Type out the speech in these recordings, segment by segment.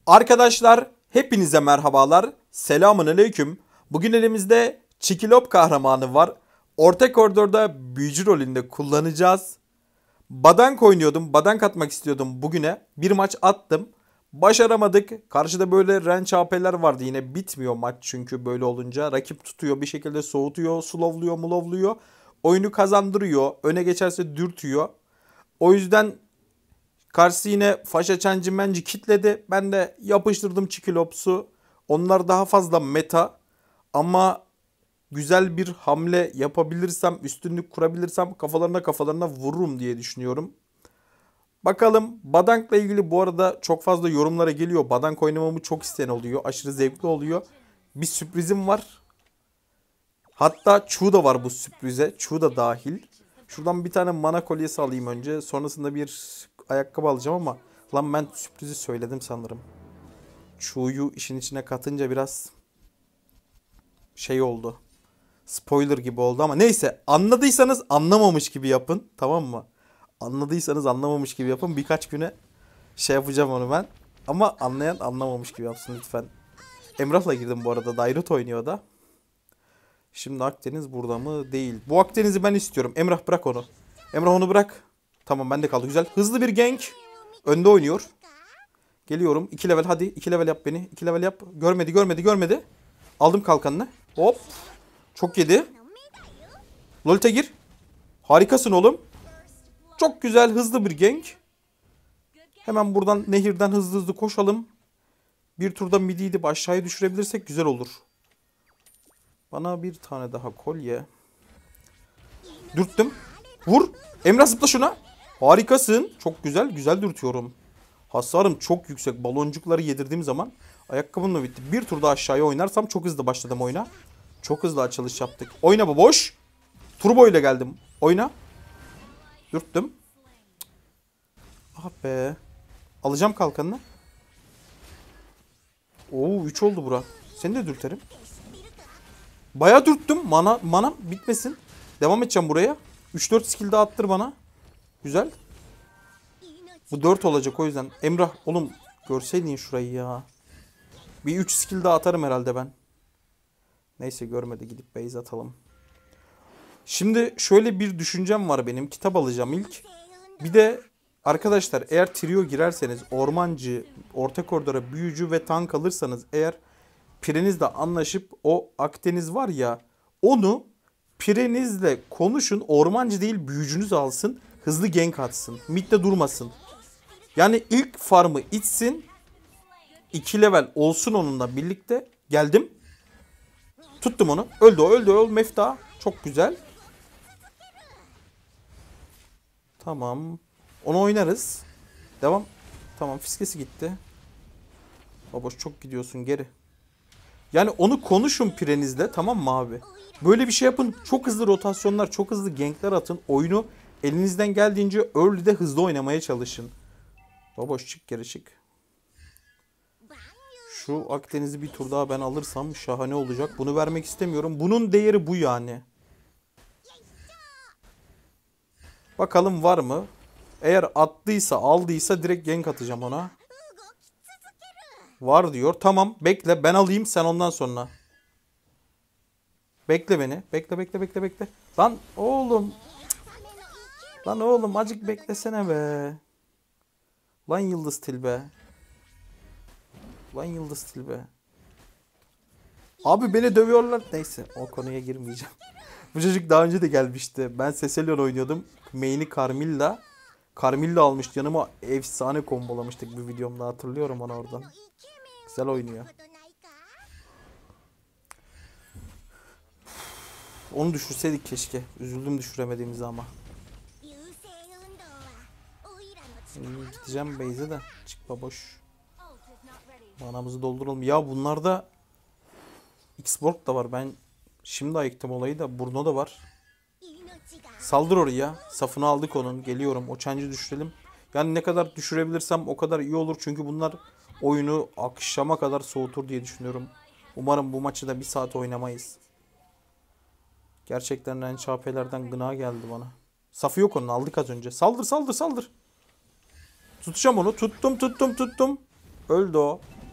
Arkadaşlar hepinize merhabalar. Selamun aleyküm. Bugün elimizde Çikilop kahramanı var. Orta koridorda büyücü rolünde kullanacağız. Badank oynuyordum. Badank atmak istiyordum bugüne. Bir maç attım. Başaramadık. Karşıda böyle range AP'ler vardı yine. Bitmiyor maç çünkü böyle olunca. Rakip tutuyor bir şekilde, soğutuyor, slowluyor, mulovluyor. Oyunu kazandırıyor. Öne geçerse dürtüyor. O yüzden karşısı yine Faşa Çencimenci kitledi. Ben de yapıştırdım Çikilops'u. Onlar daha fazla meta. Ama güzel bir hamle yapabilirsem, üstünlük kurabilirsem kafalarına vururum diye düşünüyorum. Bakalım, Badank'la ilgili bu arada çok fazla yorumlara geliyor. Badank oynamamı çok isteyen oluyor. Aşırı zevkli oluyor. Bir sürprizim var. Hatta Chu da var bu sürprize. Chu da dahil. Şuradan bir tane mana kolyesi alayım önce. Sonrasında bir ayakkabı alacağım ama lan ben sürprizi söyledim sanırım. Chu'yu işin içine katınca biraz şey oldu. Spoiler gibi oldu ama neyse, anladıysanız anlamamış gibi yapın, tamam mı? Anladıysanız anlamamış gibi yapın. Birkaç güne şey yapacağım onu ben. Ama anlayan anlamamış gibi yapsın lütfen. Emrah'la girdim bu arada. Dairut oynuyor da. Şimdi Akdeniz burada mı? Değil. Bu Akdeniz'i ben istiyorum. Emrah bırak onu. Emrah onu bırak. Tamam, bende kaldı. Güzel. Hızlı bir gank. Önde oynuyor. Geliyorum. 2 level hadi. 2 level yap beni. 2 level yap. Görmedi. Aldım kalkanını. Hop. Çok yedi. Lolita gir. Harikasın oğlum. Çok güzel. Hızlı bir gank. Hemen buradan nehirden hızlı koşalım. Bir turda midi idip aşağıya düşürebilirsek güzel olur. Bana bir tane daha kolye. Dürttüm. Vur. Emrah zıpla şuna. Harikasın. Çok güzel. Güzel dürtüyorum. Hasarım çok yüksek. Baloncukları yedirdiğim zaman ayakkabımla bitti. Bir turda aşağıya oynarsam çok hızlı başladım oyuna. Çok hızlı açılış yaptık. Oyna baboş. Turbo ile geldim. Oyna. Dürttüm. Ah be. Alacağım kalkanını. Oo 3 oldu bura. Seni de dürterim. Bayağı dürttüm. Mana bitmesin. Devam edeceğim buraya. 3-4 skill daha attır bana. Güzel. Bu 4 olacak o yüzden. Emrah oğlum görseydin şurayı ya. Bir 3 skill daha atarım herhalde ben. Neyse, görmedi, gidip base atalım. Şimdi şöyle bir düşüncem var benim. Kitap alacağım ilk. Bir de arkadaşlar, eğer trio girerseniz, ormancı, orta koridora büyücü ve tank alırsanız eğer, Pireniz'le anlaşıp o Akdeniz var ya, onu Pireniz'le konuşun, ormancı değil büyücünüz alsın, hızlı gank atsın, midde durmasın. Yani ilk farmı içsin, 2 level olsun onunla birlikte. Geldim. Tuttum onu. Öldü. Mefta. Çok güzel. Tamam. Onu oynarız. Devam. Tamam, fiskesi gitti. Baboş çok gidiyorsun geri. Yani onu konuşun Pireniz'le, tamam mı abi? Böyle bir şey yapın. Çok hızlı rotasyonlar, çok hızlı gankler atın. Oyunu elinizden geldiğince early'de hızlı oynamaya çalışın. Baboş çık, geri çık. Şu Akdeniz'i bir tur daha ben alırsam şahane olacak. Bunu vermek istemiyorum. Bunun değeri bu yani. Bakalım var mı? Eğer attıysa, aldıysa direkt gank atacağım ona. Var diyor. Tamam, bekle ben alayım, sen ondan sonra. Bekle beni. Bekle. Lan oğlum. Lan oğlum acık beklesene be. Lan Yıldız Tilbe. Abi beni dövüyorlar. Neyse, o konuya girmeyeceğim. Bu çocuk daha önce de gelmişti. Ben Cecilion oynuyordum. Main'i Carmilla. Carmilla almıştı yanıma. Efsane kombolamıştık bir videomda, hatırlıyorum onu oradan. Güzel oynuyor. Onu düşürseydik keşke. Üzüldüm düşüremediğimizi ama. Gideceğim base'e de. Çık baboş. Manamızı dolduralım. Ya bunlarda X-Borg da var. Ben şimdi ayıktım olayı da. Bruno da var. Saldır oraya. Safını aldık onun. Geliyorum. O Change'ı düşürelim. Yani ne kadar düşürebilirsem o kadar iyi olur. Çünkü bunlar oyunu akşama kadar soğutur diye düşünüyorum. Umarım bu maçı da 1 saat oynamayız. Gerçekten NCHP'lerden gına geldi bana. Safı yok onun. Aldık az önce. Saldır. Tutacağım onu. Tuttum. Öldü o.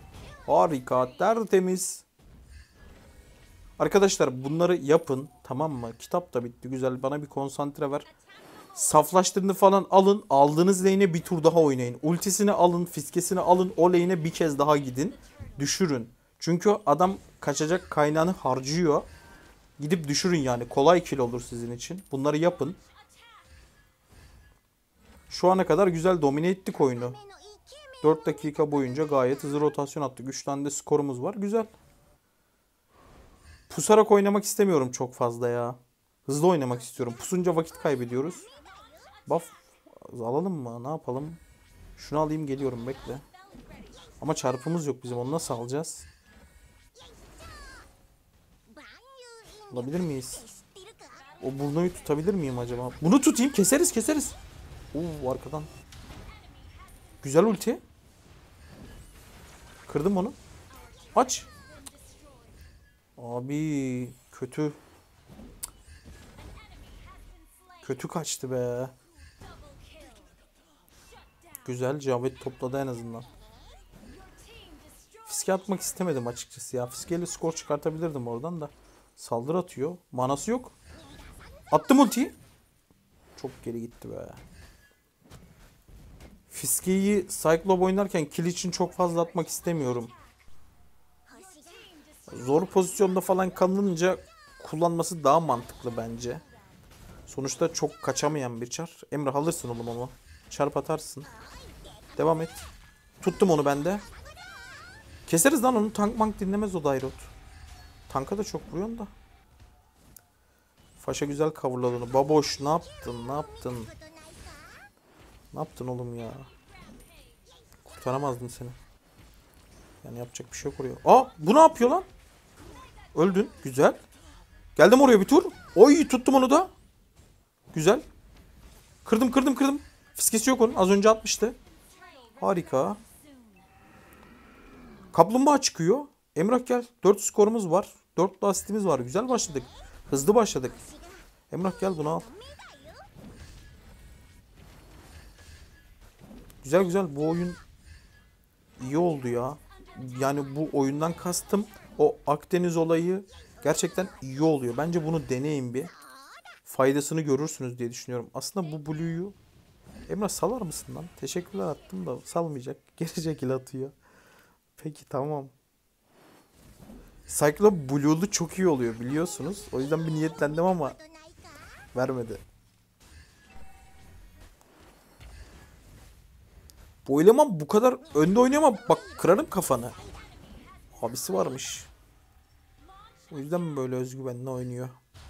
Harika, tertemiz. Arkadaşlar bunları yapın, tamam mı? Kitap da bitti, güzel. Bana bir konsantre ver. Saflaştırını falan alın. Aldığınız lane'e bir tur daha oynayın. Ultisini alın, fiskesini alın. O lane'e bir kez daha gidin. Düşürün. Çünkü adam kaçacak kaynağını harcıyor. Gidip düşürün yani. Kolay kill olur sizin için. Bunları yapın. Şu ana kadar güzel domine ettik oyunu. 4 dakika boyunca gayet hızlı rotasyon attık. 3 tane de skorumuz var. Güzel. Pusarak oynamak istemiyorum çok fazla ya. Hızlı oynamak istiyorum. Pusunca vakit kaybediyoruz. Buff alalım mı? Ne yapalım? Şunu alayım, geliyorum, bekle. Ama çarpımız yok bizim. Onu nasıl alacağız? Alabilir miyiz? O burnuyu tutabilir miyim acaba? Bunu tutayım. Keseriz keseriz. Oo, arkadan. Güzel ulti. Kırdım onu. Aç. Abi kötü. Kötü kaçtı be. Güzel, Cavit topladı en azından. Fiske atmak istemedim açıkçası ya. Fiskeyle skor çıkartabilirdim oradan da. Saldırı atıyor. Manası yok. Attım ultiyi. Çok geri gitti be. Fiskeyi Cyclope oynarken kill için çok fazla atmak istemiyorum. Zor pozisyonda falan kalınca kullanması daha mantıklı bence. Sonuçta çok kaçamayan bir çar. Emrah alırsın oğlum onu. Çarp atarsın. Devam et. Tuttum onu ben de. Keseriz lan onu. Tank mank dinlemez o Dairot. Tanka da çok vuruyorsun da. Faşa güzel kavurladı onu. Baboş ne yaptın? Ne yaptın? Ne yaptın oğlum ya? Kurtaramazdım seni. Yani yapacak bir şey yok oraya. Aa, bu ne yapıyor lan? Öldün. Güzel. Geldim oraya bir tur. Oy, tuttum onu da. Güzel. Kırdım kırdım kırdım. Fiskesi yok onun. Az önce atmıştı. Harika. Kaplumbağa çıkıyor. Emrah gel. 4 skorumuz var. 4 asistimiz var. Güzel başladık. Hızlı başladık. Emrah gel, bunu al. Güzel güzel. Bu oyun iyi oldu ya. Yani bu oyundan kastım o Akdeniz olayı gerçekten iyi oluyor. Bence bunu deneyin bir. Faydasını görürsünüz diye düşünüyorum. Aslında bu Blue'yu Emrah salar mısın lan? Teşekkürler, attım da salmayacak. Geri şekil atıyor. Peki tamam. Cyclope Blue'lu çok iyi oluyor biliyorsunuz. O yüzden bir niyetlendim ama vermedi. Bu eleman bu kadar önde oynayamam. Bak kırarım kafanı. Abisi varmış. O yüzden mi böyle özgüvenle oynuyor?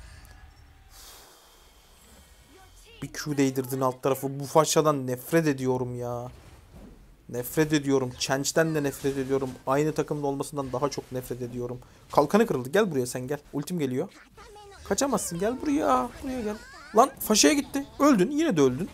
Bir Q değdirdin alt tarafı. Bu faşadan nefret ediyorum ya. Nefret ediyorum. Change'den de nefret ediyorum. Aynı takımda olmasından daha çok nefret ediyorum. Kalkanı kırıldı. Gel buraya sen, gel. Ultim geliyor. Kaçamazsın. Gel buraya. Buraya gel. Lan faşaya gitti. Öldün. Yine de öldün.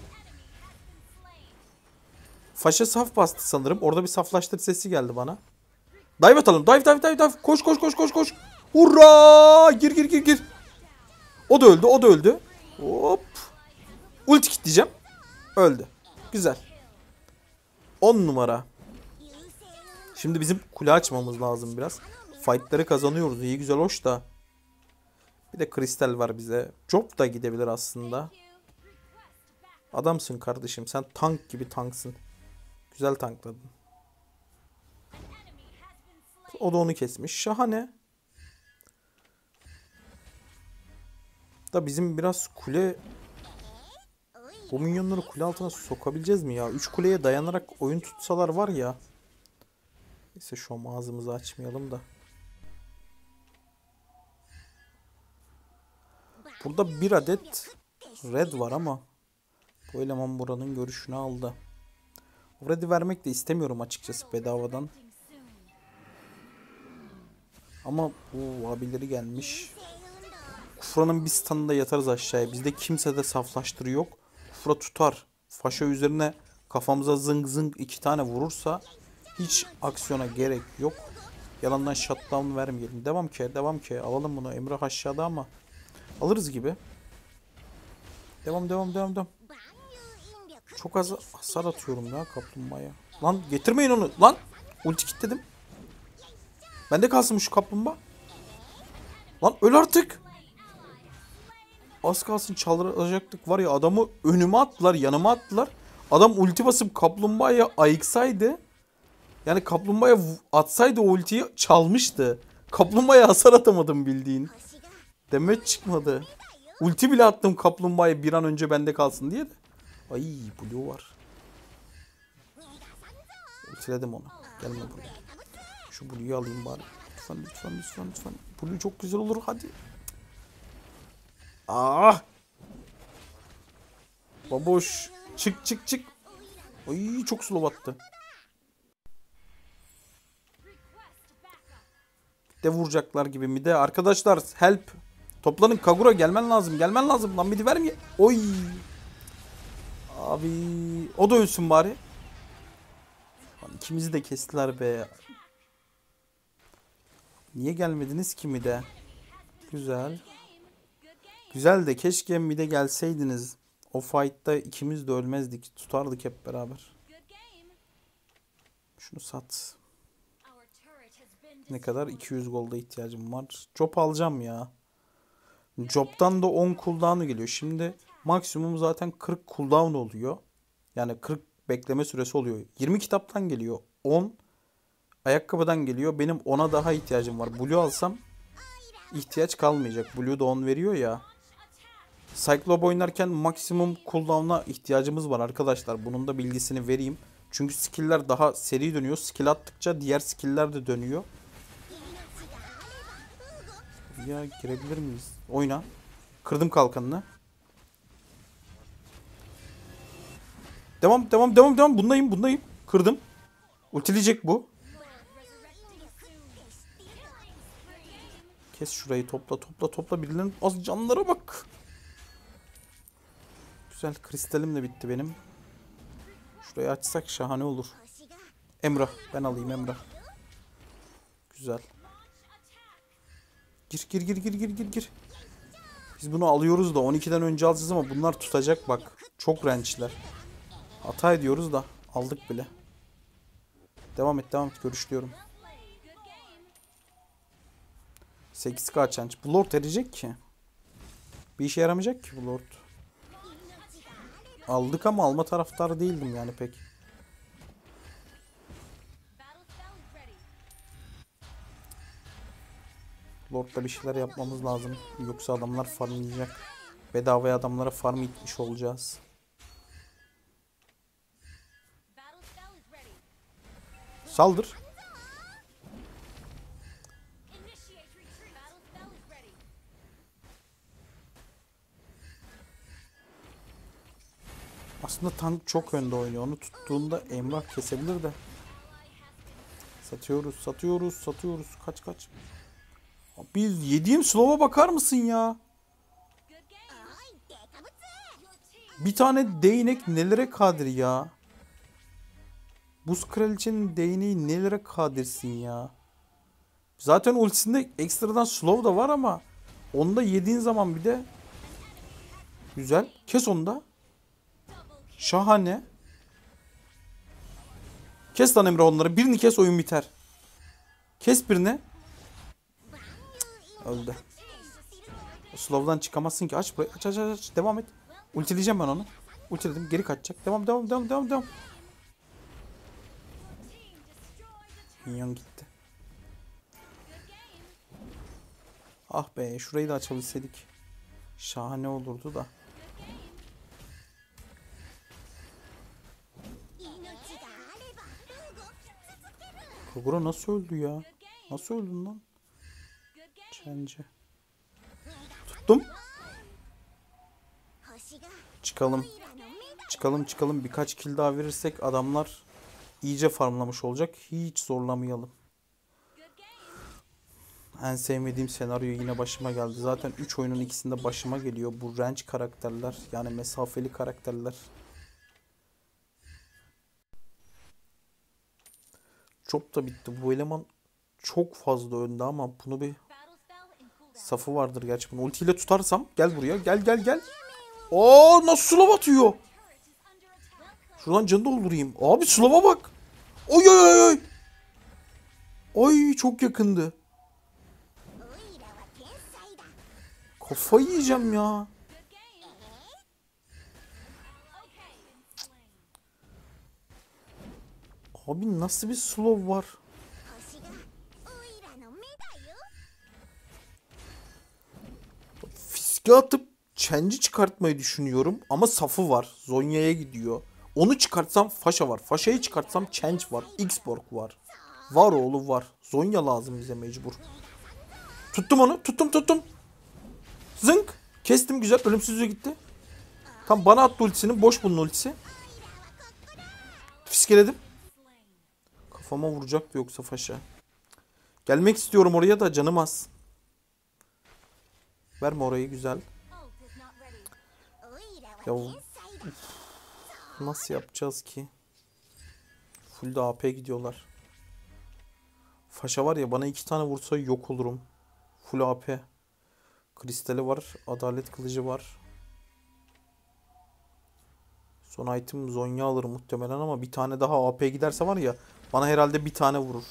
Faşa saf bastı sanırım. Orada bir saflaştır sesi geldi bana. Dive atalım. Dive dive dive dive. Koş koş koş koş koş. Hurra! Gir gir gir gir. O da öldü. O da öldü. Hop. Ulti kitleyeceğim. Öldü. Güzel. 10 numara. Şimdi bizim kule açmamız lazım biraz. Fight'ları kazanıyoruz. İyi güzel hoş da. Bir de kristal var bize. Job da gidebilir aslında. Adamsın kardeşim. Sen tank gibi tanksın. Güzel tankladın. O da onu kesmiş. Şahane. Da bizim biraz kule... Bu minyonları kule altına sokabileceğiz mi ya? 3 kuleye dayanarak oyun tutsalar var ya. Neyse şu an ağzımızı açmayalım da. Burada bir adet red var ama bu eleman buranın görüşünü aldı. O red'i vermek de istemiyorum açıkçası bedavadan. Ama bu abileri gelmiş. Kufra'nın bir standında yatarız aşağıya. Bizde kimse de saflaştırı yok. Kufra tutar. Faşa üzerine kafamıza zıng zıng 2 tane vurursa hiç aksiyona gerek yok. Yalandan shutdown vermeyelim. Devam ki, devam ki. Alalım bunu. Emrah aşağıda ama alırız gibi. Devam devam devam devam. Çok az hasar atıyorum ya kaplumbağaya. Lan getirmeyin onu. Lan ulti kilitledim. Bende kalsın şu kaplumbağa. Lan öl artık. Az kalsın çalacaktık var ya, adamı önüme attılar, yanıma attılar. Adam ulti basıp kaplumbağaya ayıksaydı, yani kaplumbağaya atsaydı o ultiyi çalmıştı. Kaplumbağaya hasar atamadım bildiğin. Demet çıkmadı. Ulti bile attım kaplumbağaya bir an önce bende kalsın diye de. Ay blue var. Ultiledim onu. Gelme buraya. Şu blue'yu alayım bari. Lütfen lütfen lütfen lütfen. Blue çok güzel olur hadi. Ah! Baboş. Çık çık çık. Ay çok slow attı. De vuracaklar gibi mi de. Arkadaşlar help. Toplanın, Kagura gelmen lazım. Gelmen lazım. Lan midi vermiyor. Oy. Abi o da ölsün bari. Lan ikimizi de kestiler be. Niye gelmediniz ki mide? Güzel. Güzel de keşke mide gelseydiniz. O fight'ta ikimiz de ölmezdik. Tutardık hep beraber. Şunu sat. Ne kadar? 200 golda ihtiyacım var. Job alacağım ya. Job'tan da 10 cooldown'u geliyor. Şimdi maksimum zaten 40 cooldown oluyor. Yani 40 bekleme süresi oluyor. 20 kitaptan geliyor. 10 ayakkabıdan geliyor. Benim 10'a daha ihtiyacım var. Blue alsam ihtiyaç kalmayacak. Blue da 10 veriyor ya. Cyclope oynarken maksimum cooldown'a ihtiyacımız var arkadaşlar. Bunun da bilgisini vereyim. Çünkü skill'ler daha seri dönüyor. Skill attıkça diğer skill'ler de dönüyor. Ya girebilir miyiz? Oyna. Kırdım kalkanını. Devam devam devam devam. Bundayım. Kırdım. Ultileyecek bu. Kes şurayı, topla. Birilerinin az canlara bak. Güzel, kristalim de bitti benim. Şurayı açsak şahane olur. Emrah, ben alayım Emrah. Güzel. Gir. Biz bunu alıyoruz da 12'den önce alacağız ama bunlar tutacak bak. Çok range'ler. Hata ediyoruz da aldık bile. Devam et. Görüşlüyorum. 8K change. Bu lord erecek ki. Bir işe yaramayacak ki bu lord. Aldık ama alma taraftarı değildim yani pek. Lord'la bir şeyler yapmamız lazım. Yoksa adamlar farmlayacak. Bedavaya adamlara farm itmiş olacağız. Saldır. Aslında tank çok önde oynuyor. Onu tuttuğunda Emrah kesebilir de. Satıyoruz. Kaç. Biz yediğim slow'a bakar mısın ya? Bir tane değnek nelere kadir ya? Buz kraliçenin değneği nelere kadirsin ya? Zaten ultisinde ekstradan slow da var ama onu da yediğin zaman bir de güzel. Kes onu da. Şahane. Kes lan Emre onları. Birini kes, oyun biter. Kes birini. Öldü. O slow'dan çıkamazsın ki. Aç burayı. Aç. Devam et. Ultileyeceğim ben onu. Ultiledim. Geri kaçacak. Devam. Minyon gitti. Ah be. Şurayı da açabilseydik. Şahane olurdu da. Kagura nasıl öldü ya? Nasıl öldün lan? Çence. Tuttum. Çıkalım. Birkaç kill daha verirsek adamlar iyice farmlamış olacak. Hiç zorlamayalım. En sevmediğim senaryo yine başıma geldi. Zaten 3 oyunun ikisinde başıma geliyor. Bu range karakterler. Yani mesafeli karakterler. Çok da bitti. Bu eleman çok fazla önde ama bunu bir safı vardır gerçi. Bunu ultiyle tutarsam gel buraya. Gel. Oo nasıl slow atıyor? Şuradan canı doldurayım. Abi slow'a bak. Oy. Ay çok yakındı. Kafayı yiyeceğim ya. Abi nasıl bir slow var? Fiske atıp Chenji çıkartmayı düşünüyorum ama safı var. Zonya'ya gidiyor. Onu çıkartsam Fasha var. Fasha'yı çıkartsam Change var. X-Borg var. Var oğlu var. Zonya lazım bize mecbur. Tuttum onu. Tuttum. Zınk. Kestim güzel. Ölümsüzlüğü gitti. Tam bana attı ultisini. Boş bunun ultisi. Fiskeledim. Kafama vuracaktı yoksa Fasha. Gelmek istiyorum oraya da canım az. Verme orayı güzel. Ya nasıl yapacağız ki? Full de AP gidiyorlar. Fasha var ya bana 2 tane vursa yok olurum. Full AP. Kristali var. Adalet kılıcı var. Son item Zonya alır muhtemelen ama bir tane daha AP giderse var ya bana herhalde bir tane vurur.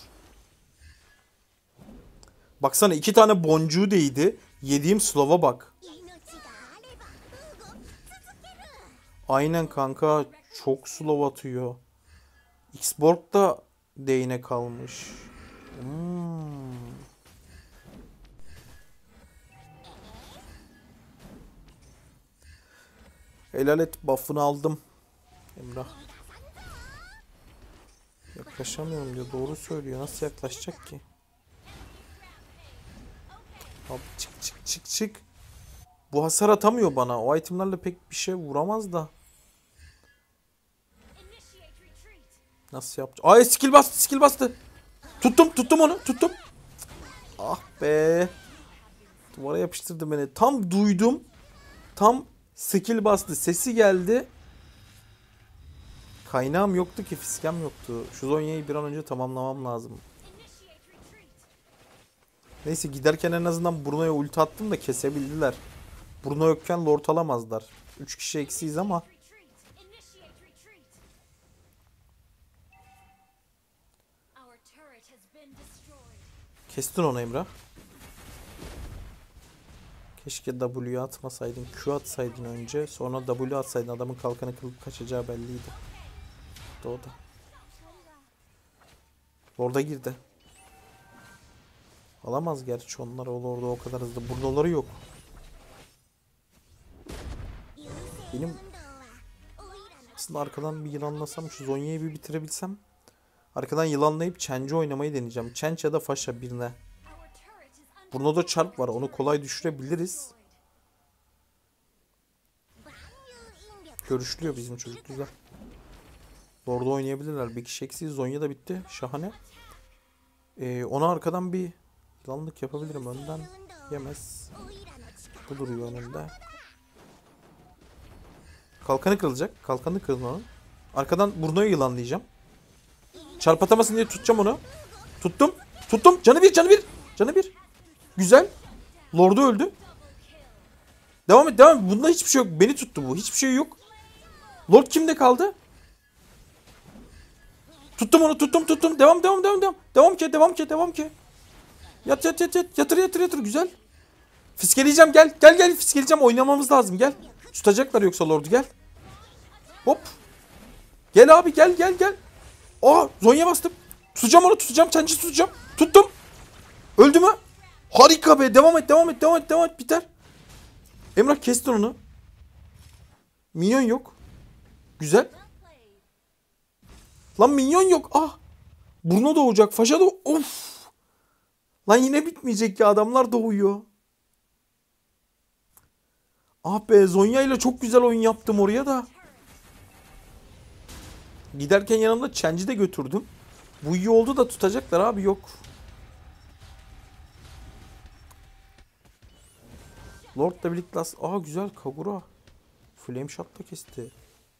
Baksana 2 tane boncuğu değdi. Yediğim slow'a bak. Aynen kanka. Çok slow atıyor. X-Borg da değine kalmış. Helal et buff'ını aldım. Emrah. Yaklaşamıyorum diyor. Doğru söylüyor. Nasıl yaklaşacak ki? Abi çık. Bu hasar atamıyor bana. O itemlerle pek bir şey vuramaz da. Nasıl yapacak? Ay skill bastı. Tuttum onu. Ah be. Duvara yapıştırdı beni. Tam duydum. Tam skill bastı. Sesi geldi. Kaynağım yoktu ki. Fiskem yoktu. Şu Zonya'yı bir an önce tamamlamam lazım. Neyse giderken en azından Bruno'ya ulti attım da kesebildiler. Bruno yokken lord alamazlar. 3 kişi eksiyiz ama. Kestin onu Emrah. Keşke W'yu atmasaydın. Q atsaydın önce. Sonra W atsaydın. Adamın kalkanı kırılıp kaçacağı belliydi. Doğdu. Lord'a girdi. Alamaz gerçi onlar. Orada o kadar hızlı. Burnoları yok. Benim aslında arkadan bir yılanlasam şu Zonya'yı bir bitirebilsem. Arkadan yılanlayıp Chenji oynamayı deneyeceğim. Chenji ya da Fasha birine. Bruno'da çarp var. Onu kolay düşürebiliriz. Görüşlüyor bizim çocuk güzel. Lord'u oynayabilirler. Bir kişi eksiği. Zonya da bitti. Şahane. Ona arkadan bir yılanlık yapabilirim. Önden yemez. Bu duruyor önünde. Kalkanı kırılacak. Kalkanı kırılma onun. Arkadan Bruno'yu yılanlayacağım. Çarp atamasın diye tutacağım onu. Tuttum. Canı bir. Güzel. Lord'u öldü. Devam et. Bunda hiçbir şey yok. Beni tuttu bu. Hiçbir şey yok. Lord kimde kaldı? Tuttum onu. Devam. Devam ki. Yat. Yatır. Güzel. Fiskeleyeceğim. Gel. Fiskeleyeceğim. Oynamamız lazım. Gel. Tutacaklar yoksa Lord'u gel. Hop. Gel abi gel. Aa Zonya bastım. Tutacağım. Chenji tutacağım. Tuttum. Öldü mü? Harika be. Devam et. Biter. Emrah kestin onu. Minyon yok. Güzel. Lan minyon yok. Ah. Bruno doğacak. Fasha da of. Lan yine bitmeyecek ya. Adamlar doğuyor. Ah be. Zonya ile çok güzel oyun yaptım oraya da. Giderken yanımda Chenji de götürdüm. Bu iyi oldu da tutacaklar abi yok. Lord'la birlikte aa güzel Kagura. Flame shot da kesti.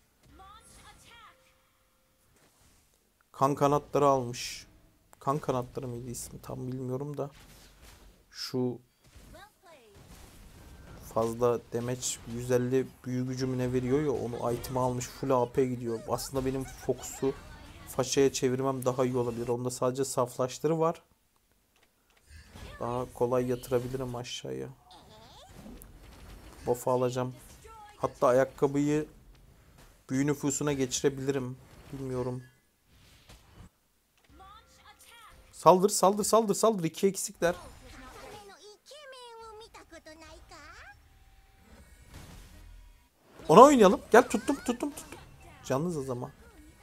Kan kanatları almış. Kan kanatları mıydı ismi tam bilmiyorum da. Şu fazla damage 150 büyü gücümüne veriyor ya onu item'e almış full AP gidiyor. Aslında benim fokusu Fasha'ya çevirmem daha iyi olabilir. Onda sadece saflaştırı var. Daha kolay yatırabilirim aşağıya. Buff'ı alacağım. Hatta ayakkabıyı büyü nüfusuna geçirebilirim. Bilmiyorum. Saldır saldır saldır saldır. 2 eksikler. Ona oynayalım. Gel tuttum tuttum tuttum. Canlıyız ama.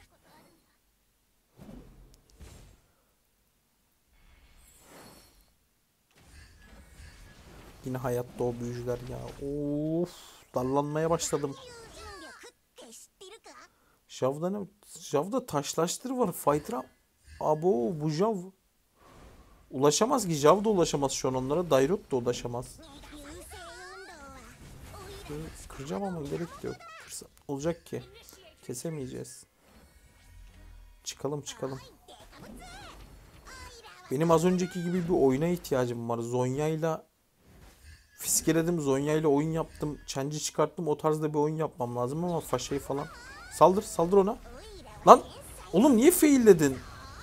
Yine hayatta o büyücüler ya. Of, darlanmaya başladım. Jav'da ne? Jav'da taşlaştır var. Fighter'a. Abo bu Jav. Ulaşamaz ki. Jav da ulaşamaz şu an onlara. Dairot da ulaşamaz. Kıracağım ama gerek yok. Kırsa olacak ki. Kesemeyeceğiz. Çıkalım çıkalım. Benim az önceki gibi bir oyuna ihtiyacım var. Zonya'yla fiskeledim. Zonya'yla oyun yaptım. Çenci çıkarttım. O tarzda bir oyun yapmam lazım ama faşayı falan. Saldır saldır ona. Lan oğlum niye failledin?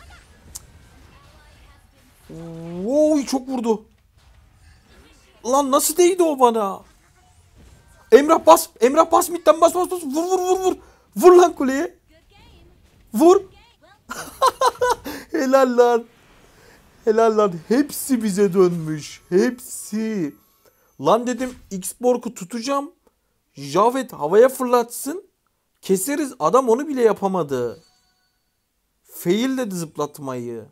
Oy çok vurdu. Lan nasıl değdi o bana? Emrah bas. Emrah bas midden bas bas bas. Vur vur vur vur. Vur lan kuleye. Vur. Helal lan. Helal lan. Hepsi bize dönmüş. Hepsi. Lan dedim X-Borg'u tutacağım. Javet havaya fırlatsın. Keseriz. Adam onu bile yapamadı. Fail dedi zıplatmayı.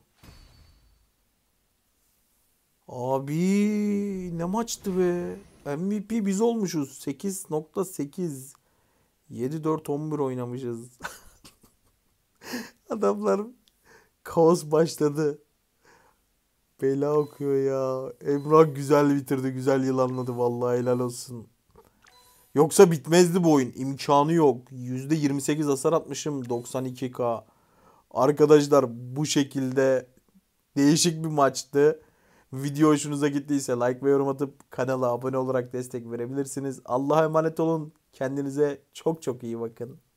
Abi ne maçtı be. MVP biz olmuşuz. 8.8. 7-4-11 oynamışız. Adamlar kaos başladı. Bela okuyor ya. Emrah güzel bitirdi. Güzel yılanladı. Vallahi helal olsun. Yoksa bitmezdi bu oyun. İmkanı yok. %28 hasar atmışım. 92k. Arkadaşlar bu şekilde değişik bir maçtı. Video hoşunuza gittiyse like ve yorum atıp kanala abone olarak destek verebilirsiniz. Allah'a emanet olun. Kendinize çok çok iyi bakın.